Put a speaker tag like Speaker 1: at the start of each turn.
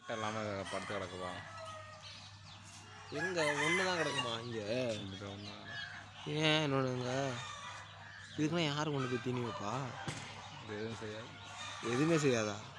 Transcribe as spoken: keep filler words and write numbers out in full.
Speaker 1: எல்லாமே படுத்து கிடக்குப்பா.
Speaker 2: எங்கே ஒன்று தான் கிடக்குமா இங்கே?
Speaker 1: ஒன்று
Speaker 2: ஏன் என்னோடங்க இதுக்கெல்லாம் யார் கொண்டு போய் தீனி வைப்பா?
Speaker 1: எதுவும் செய்யாது.
Speaker 2: எதுவுமே செய்யாதா?